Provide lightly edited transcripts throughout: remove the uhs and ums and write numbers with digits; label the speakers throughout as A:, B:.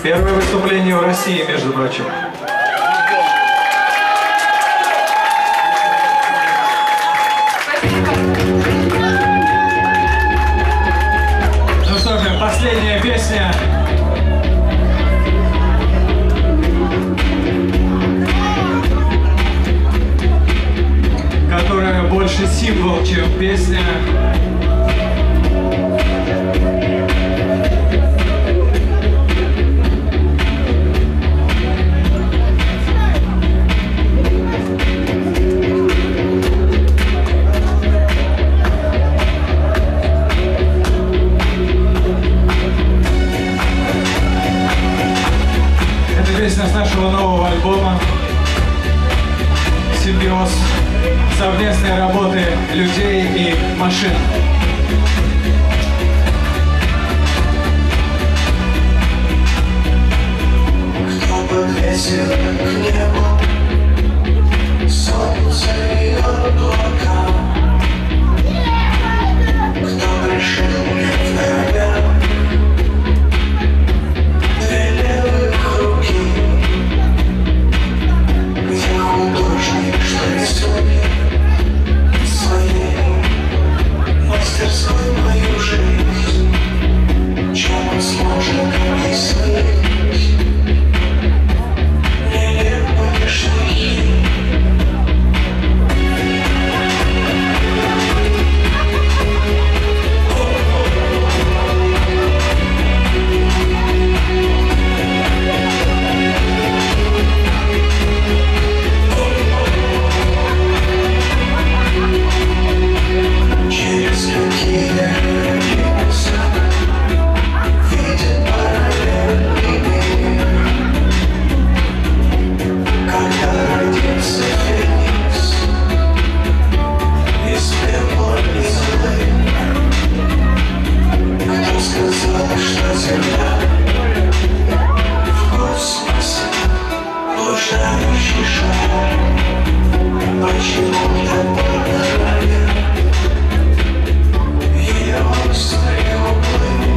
A: Первое выступление в России, между прочим. Ну что же, последняя песня. Которая больше символ, чем песня. Песня с нашего нового альбома «Симбиоз» совместной работы людей и машин.
B: Кто подвесил к небу солнце и облака? Кто пришил в небо две левых руки? Где художник, что рисует своей мастерской мою жизнь? Чем он сможет объяснить нелепые штрихи? Через какие небеса видит параллельный мир? Когда родится феникс из пепла и золы? Кто сказал, что Земля в космосе блуждающий шар? Почему я поражаю ее острые углы?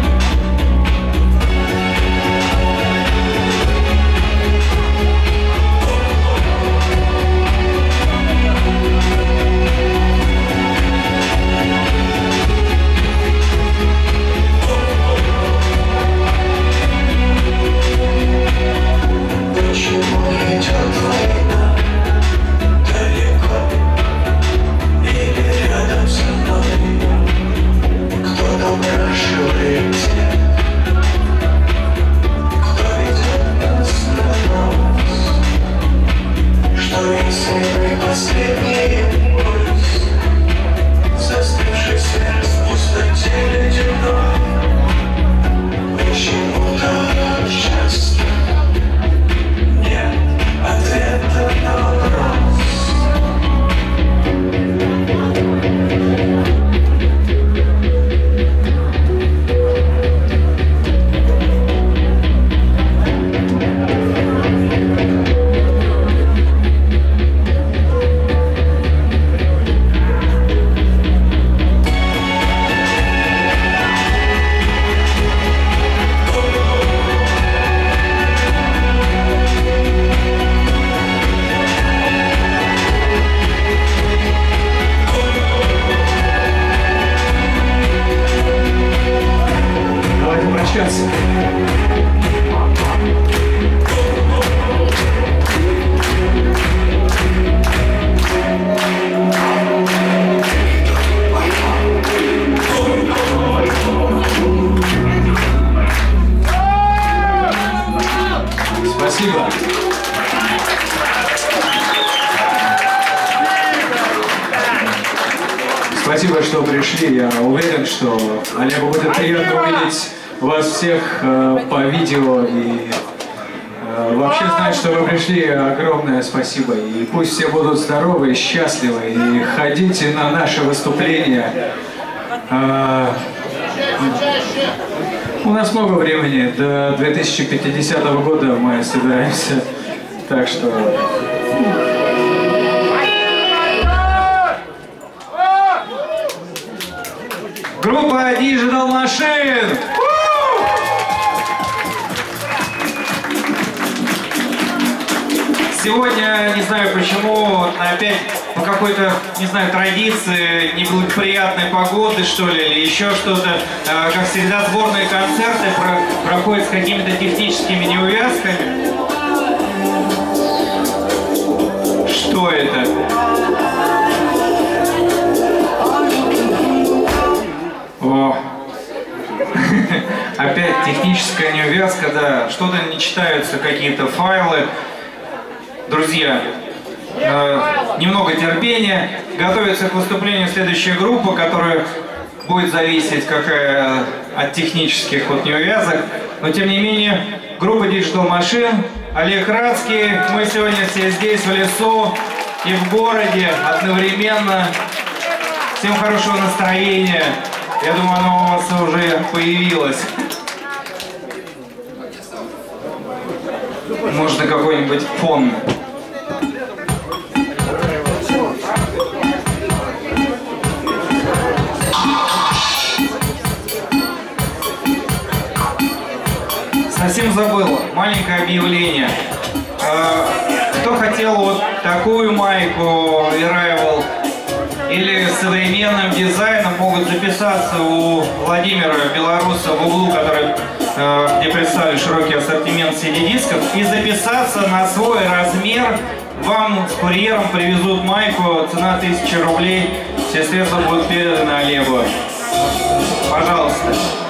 B: Почему идет война далеко или рядом со мной? Кто допрашивает тех, кто ведет нас на нос? Что если мы последний импульс, застывший свет в пустоте ледяной? Почему так часто нет ответа на вопрос?
A: Давайте прощаться. Спасибо. Спасибо, что пришли. Я уверен, что Олегу будет приятно увидеть вас всех по видео и вообще знать, что вы пришли. Огромное спасибо. И пусть все будут здоровы и счастливы. И ходите на наши выступления. У нас много времени. До 2050 года мы собираемся. Так что... Группа Digital Machine!
C: Сегодня, не знаю почему, опять по какой-то, не знаю, традиции, неблагоприятной погоды, что ли, или еще что-то, как всегда, сборные концерты проходят с какими-то техническими неувязками. Что это? О. Опять техническая неувязка, да, что-то не читаются какие-то файлы. Друзья, немного терпения. Готовится к выступлению следующая группа, которая будет зависеть от технических неувязок. Но тем не менее, группа Digital Machine, Олег Радский. Мы сегодня все здесь, в лесу и в городе одновременно. Всем хорошего настроения. Я думаю, оно у вас уже появилось. Можно какой-нибудь фон. Совсем забыл. Маленькое объявление. Кто хотел вот такую майку Arrival или с современным дизайном, могут записаться у Владимира Белоруса в углу, где представили широкий ассортимент CD-дисков, и записаться на свой размер. Вам с курьером привезут майку, цена 1000 рублей. Все средства будут переданы Олегу. Пожалуйста.